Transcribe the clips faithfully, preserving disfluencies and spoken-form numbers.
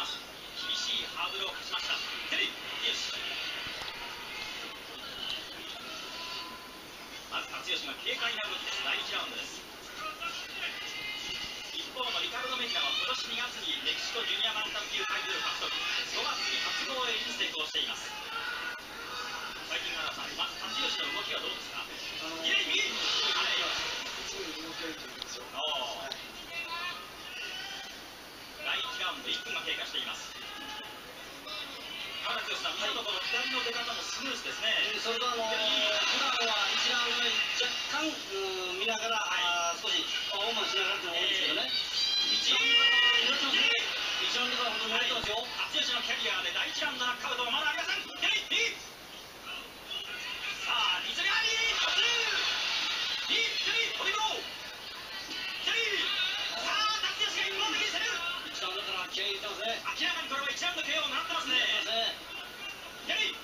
ます。厳しいハードルを課しました。テリー、よし。まず辰吉が軽快な動きです。だいいちラウンドです。一方のリカルド・メディナは今年にがつにメキシコジュニアバンタム級タイトル獲得、ごがつに初防衛に成功しています。最近原さん、まず辰吉の動きはどうですか？左右、だいいちラウンドいっぷんが経過しています。原剛さん、見るところ左の出方もスムーズですね。 それとあの普段はいちラウンド若干見ながら、はい、少しパフォーマンスしながらってのが多いですけどね。一ラウンドから乗ってますね。一ラウンドから本当に乗ってますよ。 辰吉のキャリアでだいいちラウンドナックアウトはまだありません。さあ、リズリアリー突入リーテリー、飛び込むテリー、さあ、辰吉が一本的に攻める。 いちラウンドから気合い入れてますね。 明らかにこれはいちラウンド ケーオー になってますね。テリー、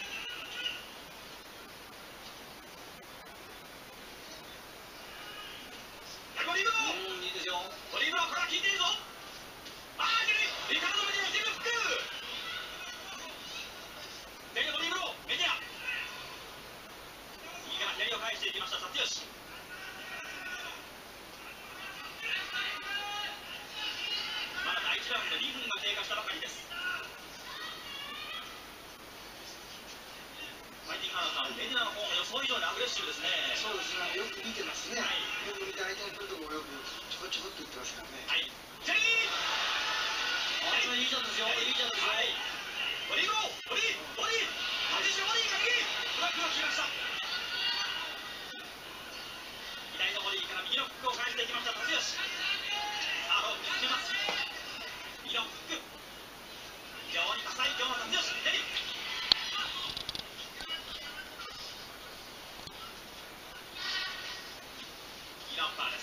ドリブル、 うん、いいですよ。 ドリブルはこれは効いているぞ。ああ、テリー、リカルド・メディナ、テリーフックテリーのドリブルをメディナ、右から左を返していきました辰吉。まだだいいちラウンドにふんが経過したばかりです。ファイティングハードさん、メディナの方が予想以上にアグレッシブですね。 そうですね、よく見てますね。 はい、 よく見て相手の来るところをよくちょこちょこっと言ってますからね。 はい、テリー、 あ、それいいじゃんですよ。いいじゃんですよ。 はい、ドリブル、ドリー、ドリー、辰吉のボディーから右、ブラックが効きました。左のボディーから右のフックを返していきました辰吉。さあ、ロープ進めます。右のフック、非常に多彩今日の辰吉。テリー、右のアッパーです。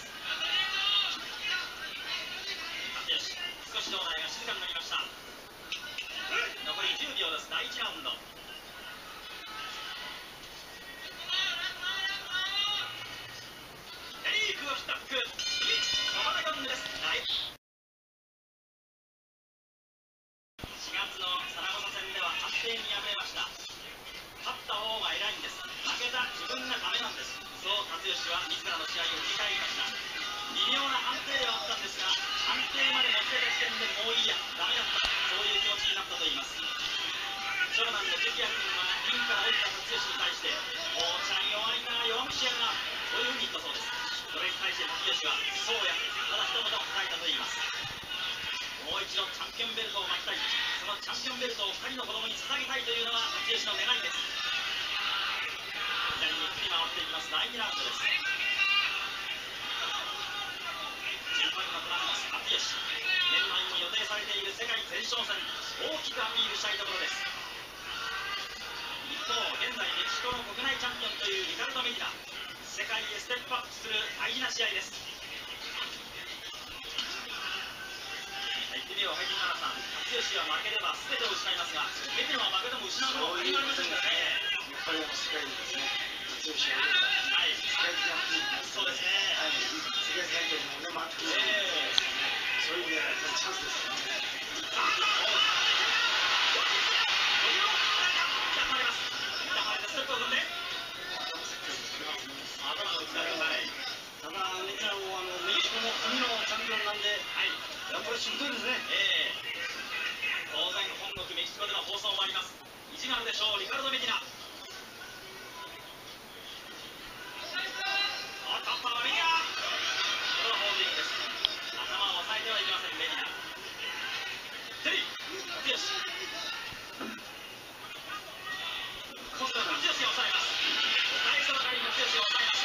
辰吉、少し場内が静かになりました。残りじゅうびょうです。だいいちラウンド。テリークを切ったフック、ノバダゴングです。しがつのサラゴサ戦では判定に敗れました。勝った方が偉いんです。負けた自分がダメなんです。そう辰吉は自らの試合を振り返りました。微妙な判定ではあったんですが、判定まで持ってた時点でもういいや、ダメだった、そういう気持ちになったと言います。長男の関谷君はリンから降りた辰吉に対して、おーちゃん弱いな、弱虫やな、そういうふうに言ったそうです。それに対して辰吉は、そうや、ただ一言答えたと言います。もう一度チャンピオンベルトを巻きたい、そのチャンピオンベルトをふたりの子供に捧げたいというのが辰吉の願いです。左に振り回っていきます。だいにラウンドです。順番が取られます辰吉。年内に予定されている世界前哨戦、大きくアピールしたいところです。一方、現在メキシコの国内チャンピオンというリカルド・メディナ、世界へステップアップする大事な試合です。言ってみよう、ファイティングハラさん、辰吉は負ければ全てを失いますが、メディナは負けても失うものは何もありませんからね。 やっぱり世界にですね、辰吉ははい、世界的な雰囲気です。 そうですね。 はい、世界大会にもね、回ってくる。えー、そういう意味ではやっぱりチャンスですよね。 ただ、メディナもあのメキシコの国のチャンピオンなんで、はい、やっぱりしぶといですね。 えー、当然、本国メキシコでの放送もあります。意地があるでしょう、リカルド・メディナ。タッパーはメディナ。これはホールディングです。頭を押さえてはいけません、メディナ。テリー、辰吉。今度は辰吉を抑えます。最初の回に辰吉を抑えました。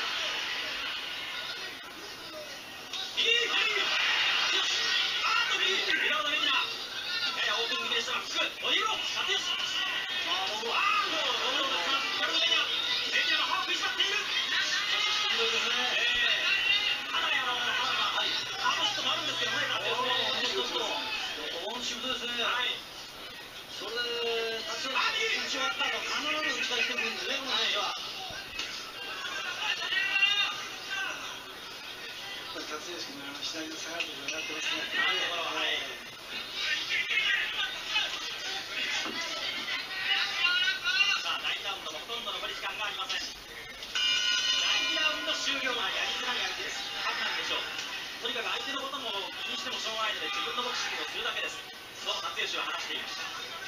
いいテリー、よし、あーっとリー、リカルド・メディナ。ややオープン気味でしたが、フック、ドリブル、辰吉。あー、もう、あー、もう、ドリブルですが、リカルド・メディナ。メディナが歯を食いしばっている。 ひどいですね。 えー、かなりあの、はい、アームシットもあるんですけどね、辰吉ね。 大しぶといですね。 はい。 それで、辰吉打ち終わった後、必ず打ち返してくるんですね、この選手は。 辰吉君のあの左の下がるところ上がってますね。 なるほど、はい。 自分のボクシングをするだけです。そう辰吉は話していました。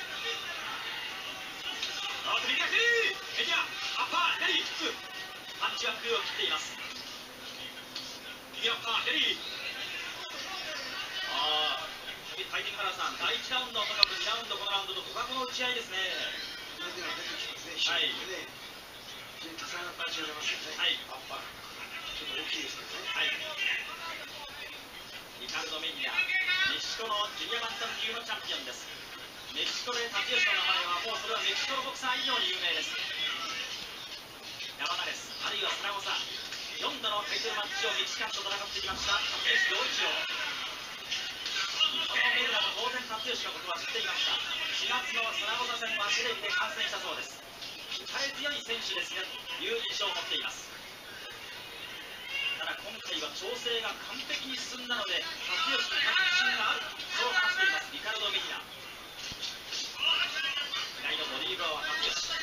あー、首かけメディアアッパー左フックパンチは空を切っています。右アッパー左あーファイティングカラーさん、だいいちラウンドとかにラウンド、このラウンドと互角の打ち合いですね。 それでは出てきますね、 はい、 非常に多彩なパンチが出ますよね、 はい、 アッパー、ちょっと大きいですけどね。 はい、リカルド・メディア、メキシコのジュニアバンタム級のチャンピオンです。メキシコで辰吉の名前はもうそれはメキシコのボクサー以上に有名です。山田です、あるいはスラゴサ、よんどのタイトルマッチをメキシカンと戦ってきました辰吉陽一郎。このメルナも当然辰吉のことは知っていました。しがつのスラゴサ戦はテレビで観戦したそうです。鍛え強い選手ですねという印象を持っています。ただ今回は調整が完璧に進んだので辰吉に勝つ自信がある、そう話していますリカルド・メディナ。左のボディーブローは辰吉。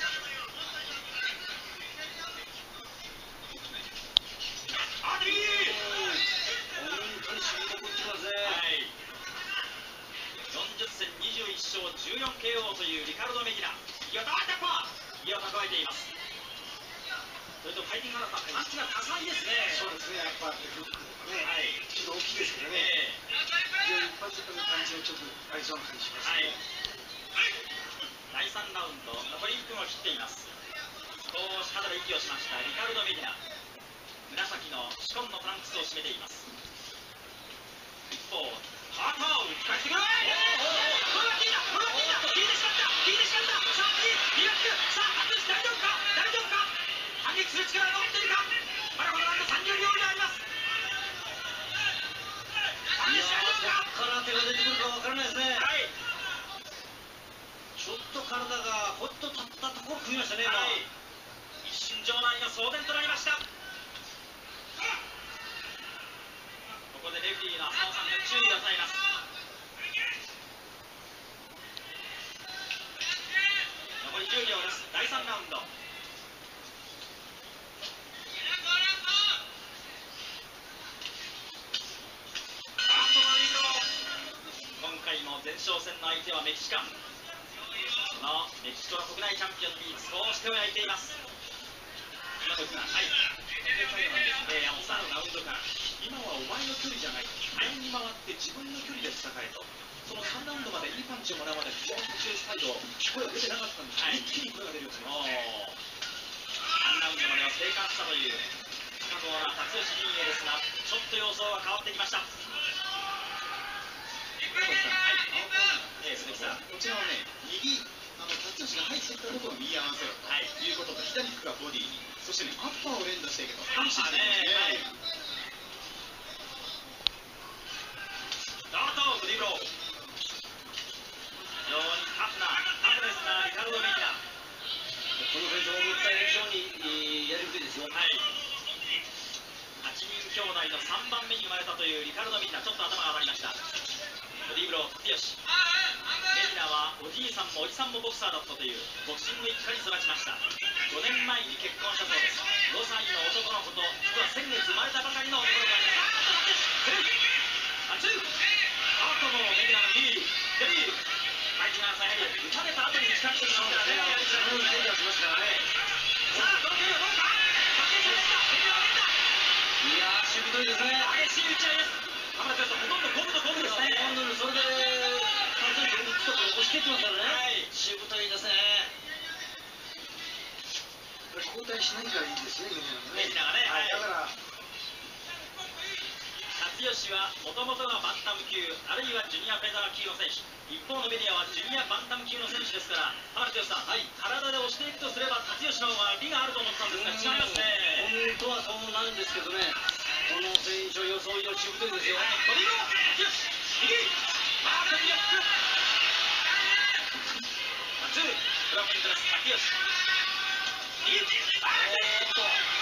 あ、右本当にしびれこってますね。 はい、よんじゅっせんにじゅういっ勝じゅうよんケーオー というリカルド・メディナ。いや、あ、タッパーいや、蓄えています。それとファイティングカラーさん、パンチが多彩ですね。 そうですね、アッパーってフックとかね、 はい、 ちょっと大きいですけどね、 え非常に一発の感じがちょっとありそうな感じしますー、 ね。 はい、だいさんラウンド、残りいっぷんを切っています。少し肩で息をしましたリカルド・メディナ。紫のシコンのトランクスを締めています。一方、ハートを打ち返してくる。おーおーおー、これは効いた、これは効いた、効いてしまった、効いてしまった。さあ次、リラックス、さあ初大丈夫か、大丈夫か、反撃する力が残っているか。まだこのラウンドさんじゅうびょう以上あります。反撃大丈夫か。 から手が出てくるかわからないですね。 はい、 ちょっと体がほっと立ったところ組みましたね。 はい、一瞬場内が騒然となりました。ここでレフェリーの浅尾さんが注意を与えます。残りじゅうびょうです。だいさんラウンド。今回も前哨戦の相手はメキシカン。そのメキシコの国内チャンピオンに少し手を焼いています。今のさん、はい、えー、山本さん、ラウンドから今はお前の距離じゃない、前に回って自分の距離で戦えと、そのさんラウンドまでいいパンチをもらうまで非常に途中サイド声が出てなかったんですが、はい、一気に声が出るようになりましたね。さんラウンドまでは生還したという高藤な辰吉陣営ですが、ちょっと様相が変わってきました。はい、えー、鈴木さん、 こちらはね、右、あの辰吉が入ってきたところを右合わせろと、はい、いうことと、左フックはボディに、そしてね、アッパーを連打していけと、パンチしていきますね。 ダート、ボディーブロー。非常にタフな、タフですが、リカルド・メディナ。 この選手も思った以上にやりにくいですよ。 はい。はちにん兄弟のさんばんめに生まれたというリカルド・メディナ、ちょっと頭が上がりました。ボディーブロー、辰吉。メディナはおじいさんもおじさんもボクサーだったというボクシング一家に育ちました。ごねんまえに結婚したそうです。ごさいの男の子と、実は先月生まれたばかりの男の子がいます。セルフ、あともメディナの右、左、相手がさやはり打たれた後に近づいてきますからね。やりづらい出てきますからね。さあ、この距離はどうか。負けていったメディナを打った。 いやー、しぶといですね。 激しい打ち合いです。浜田さん、ほとんどゴムとゴムですね。 今度のそれで、完全に打つとこ押していってますからね。 はい、 しぶといですね。 交代しないからいいですね、 メディナがね。はい、 だから辰吉はもともとがバンタム級、あるいはジュニアフェザー級の選手、一方のメディアはジュニアバンタム級の選手ですから、浜田さん、はい、体で押していくとすれば辰吉の方が利があると思ったんですが、違いますね。 本当はそうなるんですけどね、この選手予想以上しぶといですよ。 はい、ボディーロー、辰吉、右、マークにやっく。ツー、ブラックイントです、辰吉。右、バーンと。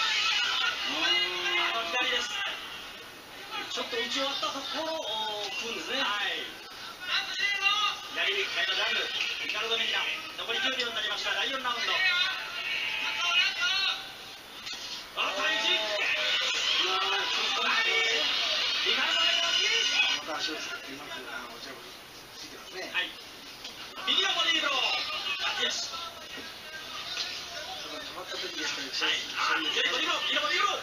あの左です。 ちょっと打ち終わったところを食うんですね。 はい。左右のジャング、リカルド・メディナ、残りじゅうびょうになりました、だいよんラウンド。あ、タイチ。リカルド・メディナ、右。 片足を使ってうまくあのジャブついてますね。 はい。右のボディーブロー。よし。 ただ止まった時ですから、 はい。あ、右のボディーブロー。右のボディーブロー。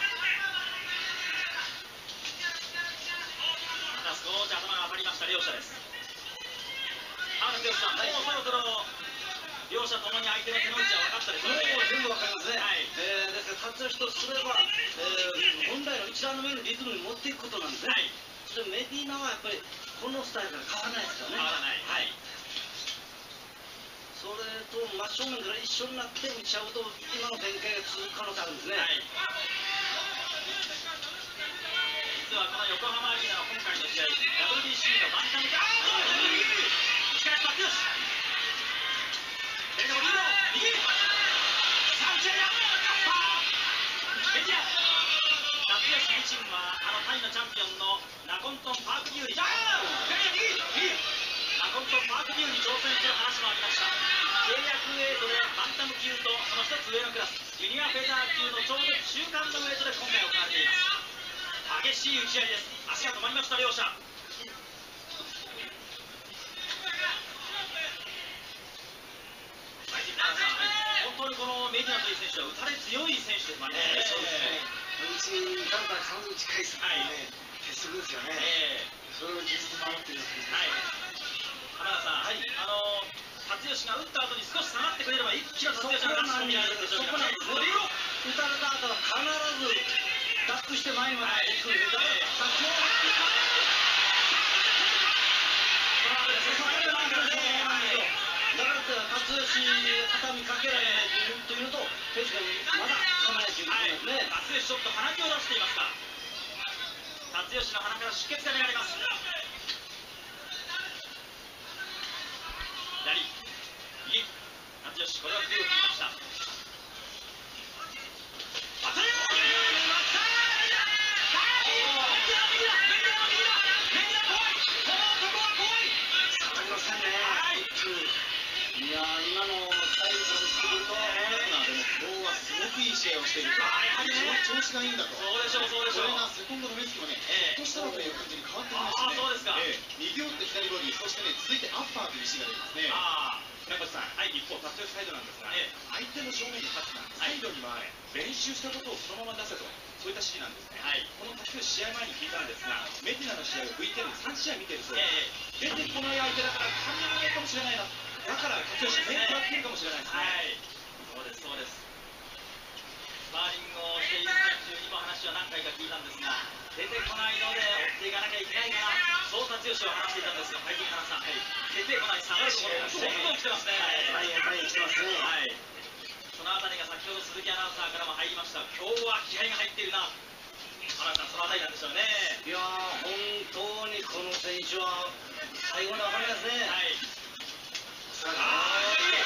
また少し頭が当たりました両者です。原田剛さん、もうそろそろ両者ともに相手の手の内は分かったでしょうね。 もう全部分かりますね。 はい。 えー、ですから辰吉とすれば、えー、本来の一覧の目のリズムに持っていくことなんですね。 はい。 それメディーナはやっぱりこのスタイルから変わらないですよね。 変わらない。はい。 それと真正面から一緒になって打ち合うと今の展開が続く可能性あるんですね。 はい。実はこの横浜アリーナの今回の試合、ダブリュービーシー のバンタム級、あー、力勝ちよし。レンガボリード、右。さあ、打ち合いだ。メディア。夏吉自身はあのタイのチャンピオンのナコントン・パーク・ビューに、あー、右、右。ナコントン・パーク・ビューに挑戦する話もありました。契約ウェイトでバンタム級とその一つ上のクラス、ジュニアフェザー級のちょうど中間のウェイトで今回行われています。激しい打ち合いです。足が止まりました両者。本当にこのメディナという選手は打たれ強い選手でもありますね。 そうですね。打ち打たれたらさん打ち返すっていうね、鉄則ですよね。 えー、 それを技術守っているわけです。 はい。浜田さん、はい、あの辰吉が打った後に少し下がってくれれば一気に辰吉の話も見られるんでしょうけど、 そこなんですね。打たれた後は必ずダックして前にまで行くんです。だから先ほどだから辰吉畳みかけられないというと手がまだ構えないということですね。 辰吉ちょっと鼻血を出していますか。辰吉の鼻から出血が見られます。左右辰吉、これは強く切りました。当たりいやー、今のサイズを作ると、 でも今日はすごくいい試合をしていると、調子がいいんだと、 そうでしょう、そうでしょう。 これがセコンドの目つきもね、 ええ、 ひょっとしたらという感じに変わってきましたね。 ああ、そうですか。 ええ、右打って左ボディ、そしてね、続いてアッパーという指示が出ますね。 ああ、 船越さん、はい、一方、達成サイドなんですが、 ええ、 相手の正面に立つな、サイドに回れ、練習したことをそのまま出せと、そういった指示なんですね。 はい、 この達成試合前に聞いたんですが、メディナの試合を ブイティーアール でさん試合見てるそうえです。出てこない相手だから、勘違いかもしれないな、だから達成面食らっているかもしれないですね。 はい、そうです、そうです。スパーリングをしている最中にも話は何回か聞いたんですが、出てこないので追っていかなきゃいけないかな、そう辰吉は話していたんですが、ファイティング花さん、はい、出てこない、下がるところがどんどん来てますね。 前へ前へ来てますね。 はい、そのあたりが先ほど鈴木アナウンサーからも入りました、今日は気合が入っているな、花さん、そのあたりなんでしょうね。 いやー、本当にこの選手は最後まで分かりますね。 はい、 あ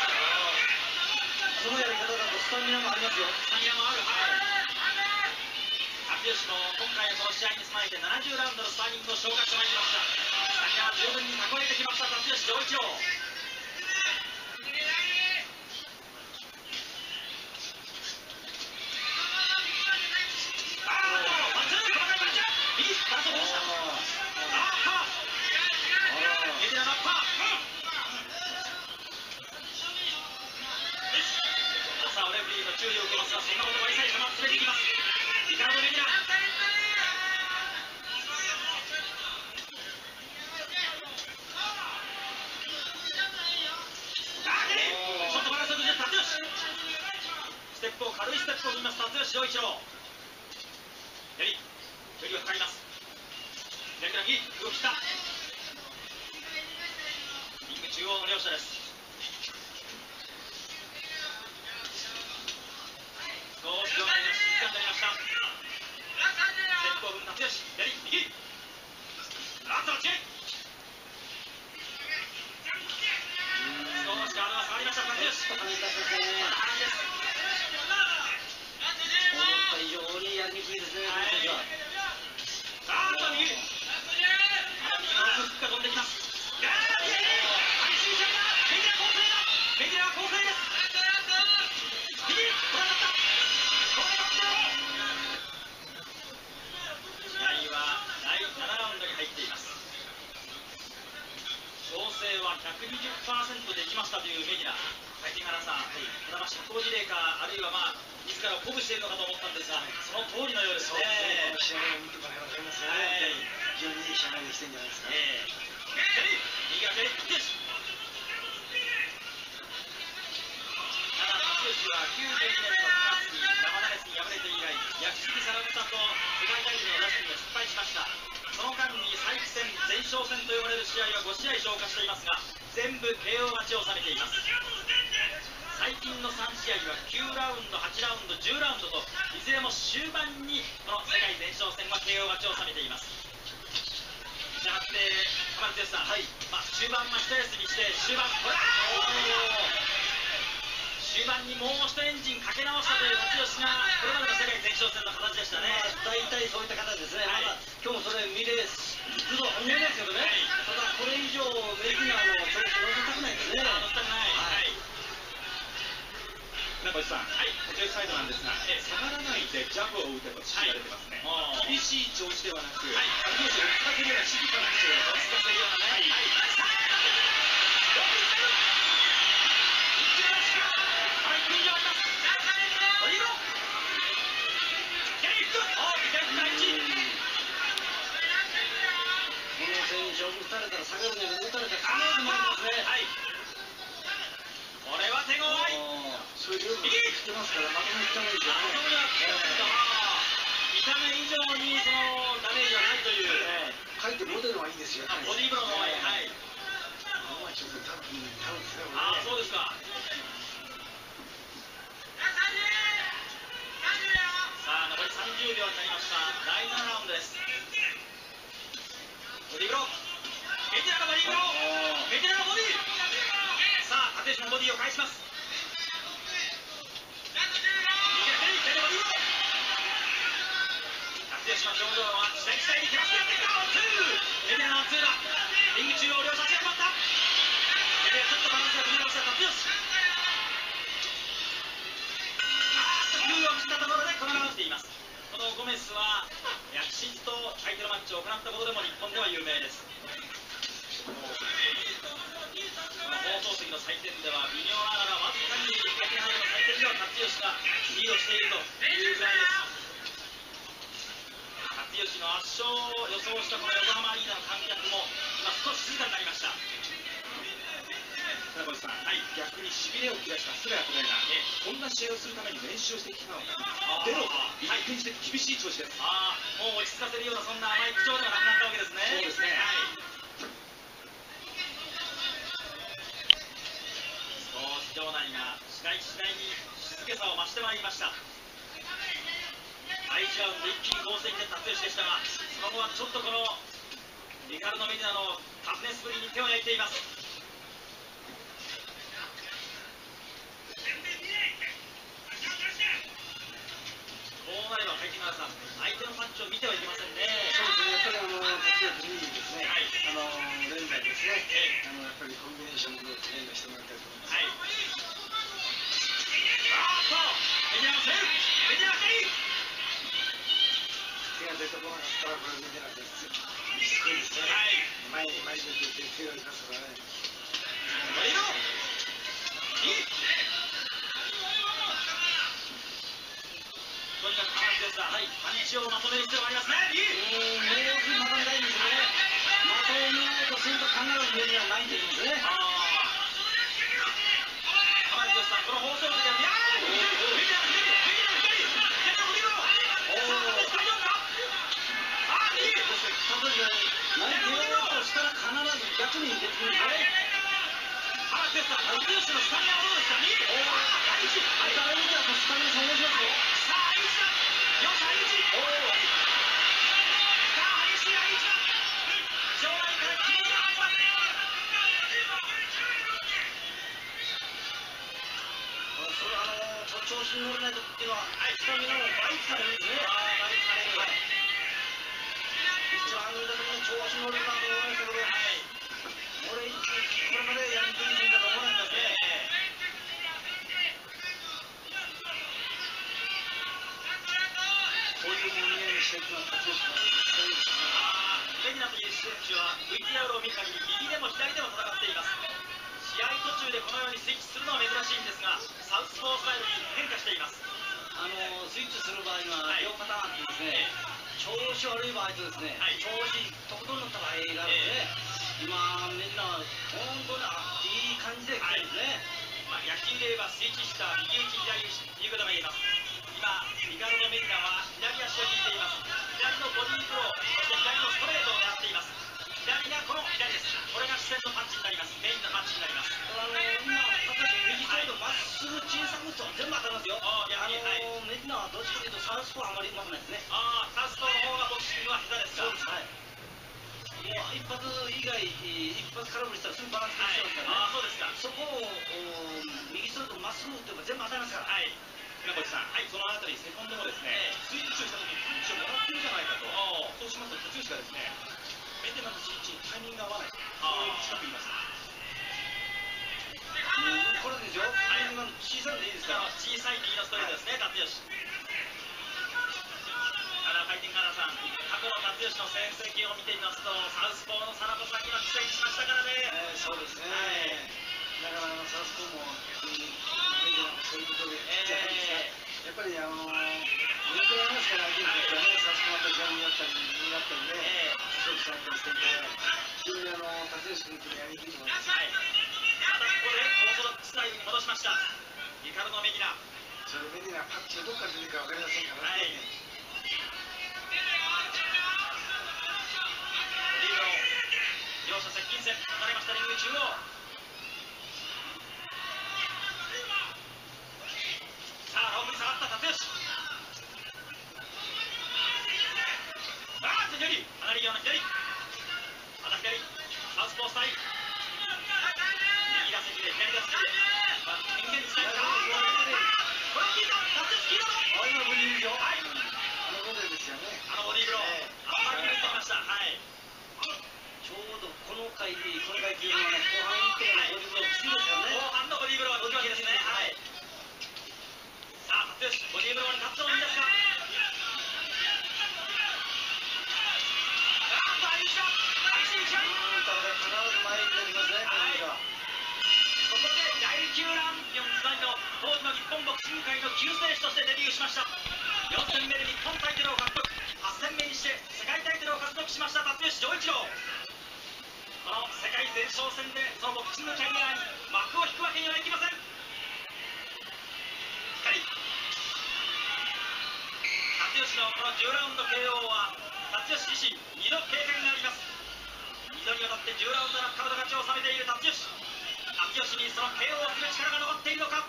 このやり方だとスタミナもありますよ。 スタミナもある。はい。辰吉も今回のこの試合に備えてななじゅうラウンドのスパーリングを消化してまいりました。スタミナは十分に蓄えてきました辰吉丈一郎。ああ、バツン、この回バツン。右、バツンどうした。あー、パー。メディナのパー。さあ、レフリーの注意を受けますが、そんなことは一切構って連れていきます。リカルド・メディナ。ちょっとバランスを崩した辰吉。ステップを軽いステップを踏みます辰吉丈一郎。左、距離を測ります。左から右、動き切った。リング中央の両者です。少し場内が静かになりました。ステップを踏む辰吉、左、右。ラストの違い。少し体が下がりました辰吉。 跳ねたですね。 また話です。 思った以上にやりにくいですね。 はい。あーっと右。右の奥フックが飛んできます。いやー、右。激しい試合だ。メディア構成だ。メディアは構成です。右、ご覧になった。試合はだいななラウンドに入っています。 ひゃくにじゅっパーセント できましたというメディナ、最近原さん、はい、ただまあ社交辞令か、あるいはまあ自らを鼓舞しているのかと思ったんですが、その通りのようですね。 試合を見てもらえば分かりますよね。非常にいい試合ができてるんじゃないですか。 えー、右が蹴り、よし。ただ、松吉はきゅうじゅうにねんのくがつに生ナレスに敗れて以来、焼き付きサラブタと世界タイトルの打者には失敗しました。その間に再起戦、前哨戦と呼ばれる試合はご試合消化していますが、全部 ケーオー 勝ちを収めています。最近のさん試合はきゅうラウンド、はちラウンド、じゅうラウンドといずれも終盤にこの世界前哨戦は ケーオー 勝ちを収めています。したがって浜田剛さん、はい、まあ、中盤は一休みして終盤、ほら終盤にもう一エンジンかけ直したという辰吉がこれまでの世界前哨戦の形でしたね。 まあ、大体そういった形ですね、はい、まだ今日もそれ見れると思いますけどね、はい、ただこれ以上メディナの調子乗せたくないですね。 乗せたくない、はい、 中内さん、はい、こちらサイドなんですが、え下がらないでジャブを打てと指示が出てますね、はい、厳しい調子ではなく、はい、辰吉を追っかけるような静かな口調を追っかけるようなね、はいはい、 打たれたら下がるんじゃなくて打たれたら下がるもありますね。はい。 これは手強い。 そういうルールを知ってますからまともにいった方がいいですよね。 見た目以上にそのダメージがないという。 かえってボディの方がいいですよ。 ボディーブローの方がいい。はい。 まあちょっと多分多分ですね。 ああそうですか。さあ残りさんじゅうびょうになりました。だいななラウンドです。ボディーブロー。メディナのボディーブロー、メディナのボディー、さあ、立石のボディーを返します。立石の表情は試合期待に気がついていた。ワンツー、メディナのワンツーだ。リング中央両者足が止まった。メディナちょっとバランスが崩れました。立吉。あーっと空を切ったところでこのまま打っています。このゴメスは躍進とタイトルマッチを行ったことでも日本では有名です。この放送席の採点では微妙ながらわずかに相手範囲の採点では辰吉がリードしているというぐらいです。辰吉の圧勝を予想したこの横浜アリーナの観客も今少し静かになりました。 船越さん、はい、逆にしびれを切らした菅谷小平が、こんな試合をするために練習してきたのか、出ろと一転して厳しい調子です。 ああ、もう落ち着かせるようなそんな甘い口調ではなくなったわけですね。 そうですね。はい。 場内が次第次第に静けさを増してまいりました。だいいちラウンド一気に好戦で達成でしたが、その後はちょっとこのリカルド・メディナのタフネスぶりに手を焼いています。こうなれば海金川さん、相手のパンチを見てはいけませんね。 そうですね、やっぱりあの達也にですね、はい、あの連打ですね、ええ、あのやっぱりコンビネーションで連打してもらいたいと思います。はい。 あーっと、メディナのセーフ、メディナのセーフ。 手が出てこなかったらこれメディナですすごいですね。はい。前に前に出て手が出ますからね。 これよ。いい。とにかく浜田さん、はい、パンチをまとめる必要がありますね。いい。 うん、もうすぐまとめたいんですね。まとめないとすると考えるメディナはないんですね。ああ。 浜田さん、この放送でやる。いやー、メディナの左、メディナの左、メディナの右の。さあ、大丈夫か。あー、いい。 例えば、何手をやったとしたら必ず逆に出てくるんですね。 浜田さん、辰吉のスタミナはどうですか。いい。あー、第一。 あれから見たらスタミナそんなしますよ。 さあ、第一だ。よし、第一。おー。さあ、激しい第一だ。場内から気になります。 それあの調子に乗れない時っていうのは、スタミナも倍されるんですね。 ああ、倍される。はい。 一番だけ調子乗るかと思いましたけど、はい。これ、これまでやりにくいんだと思わなかったですね。 こういうものにしていくのは辰吉の絶対いいですね。 ああ、メディナという選手は ブイティーアール を見る限り右でも左でも戦っています。 えっとですね、調子とことんの戦いがあるので、今みんな本当にあいい感じで来てるんですね。 まあ、野球で言えばスイッチした右打ち左打ちということが言えます。今リカルド・メディナは左足を引いています。左のボディーブロー、そして左のストレートを狙っています。左がこの左です。これが視線のパンチになります。メインのパンチになります。 あの今右サイドまっすぐ小さく打つと全部当たりますよ。あやはり、 のメディナはどっちかというとサウスポーあまりうまくないですね。 ああ、サウスポーの方がボクシングは下手ですか。 そうです。はい。もう一発以外一発空振りしたらすぐバランス崩してますからね。ああ、そうですか。そこを右ストレートまっすぐ打ってば全部当たりますから。はい。 船越さん、はい、そのあたりセコンドもですね、スイッチをした時にパンチをもらってるじゃないかと。そうしますと辰吉がですね、メディナのスイッチにタイミングが合わない。そう近く言いました。 これですよ。今の小さいでいいですか。 小さい右のストレートですね、辰吉。ただ、ファイティングカナさん、過去の辰吉の戦績を見てみますと、サウスポーのサラボさんには苦戦しましたからね。 えー、そうですね。だからサウスポーもメディナもそういうことで、えー、やっぱりあのー、抜けられますから、相手にとってはね、サウスポーと左になったり、右になったりね、勝負されたりしてるんで、非常にあの辰吉君とやりにくいと思います。はい。 またここでオーソドックスタイルに戻しました。リカルド・メディナ。 それメディナパッチがどこから出てくるか分かりませんからね。はい。 両者接近戦となりましたリング中央。さあロープに下がった辰吉。あーっと左離れ際の左また左サウスポースタイル右打席で左打席で変幻自在か。これを聞いた辰吉聞いたぞ。 あ今ボディーブロー。 はい、 あのボディですよね。 あのボディーブロー、あんまり打ってきました。はい、 ちょうどこの階級、この階級のね、後半いってからボディーブローきついですからね。 後半のボディーブローが効くわけですね。はい。さあ、辰吉、ボディーブローにカットを生み出すか。あーっと、激しい打ち合い。 だから必ず前に出てきますね。 はい。ここでだいきゅうラウンド時代の当時の日本ボクシング界の救世主としてデビューしました。よん戦目で日本タイトルを獲得、はち戦目にして世界タイトルを獲得しました辰吉丈一郎。この世界前哨戦でそのボクシングキャリアに幕を引くわけにはいきません。光辰吉のこのじゅうラウンド ケーオー は辰吉自身にど経験があります。にどにわたってじゅうラウンドのカウント勝ちを収めている辰吉。辰吉にその ケーオー をする力が残っているのか。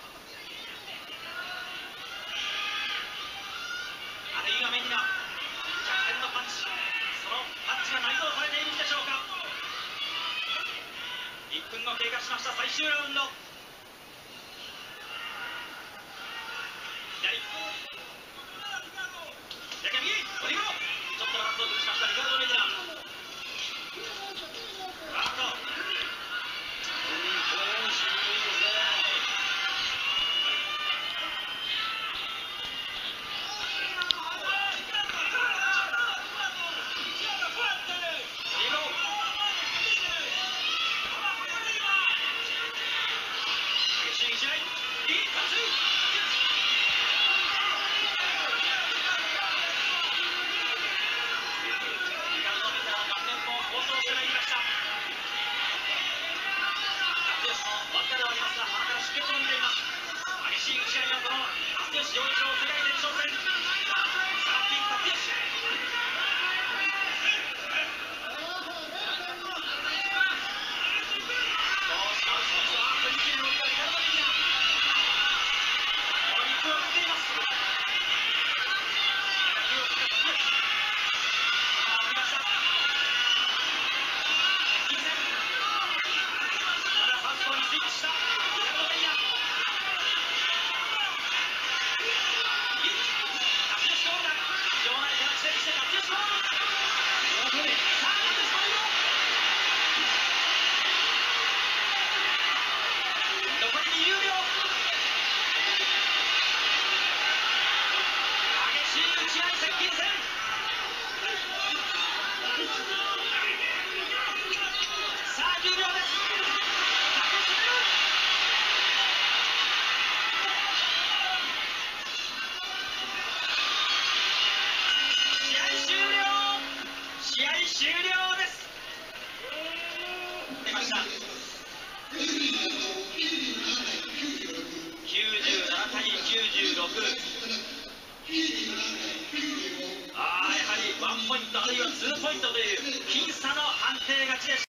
あるいはメディナ逆転のパンチ、そのパンチが内蔵されているんでしょうか。いっぷんを経過しました最終ラウンド。左逆右ボディーブロー、ちょっとバランスを崩しましたリカルド・メディナ。あっとさあじゅうびょうです。 出ました。きゅうじゅうななたいきゅうじゅうろく。ああ、やはりワンポイントあるいはツーポイントという僅差の判定勝ちでした。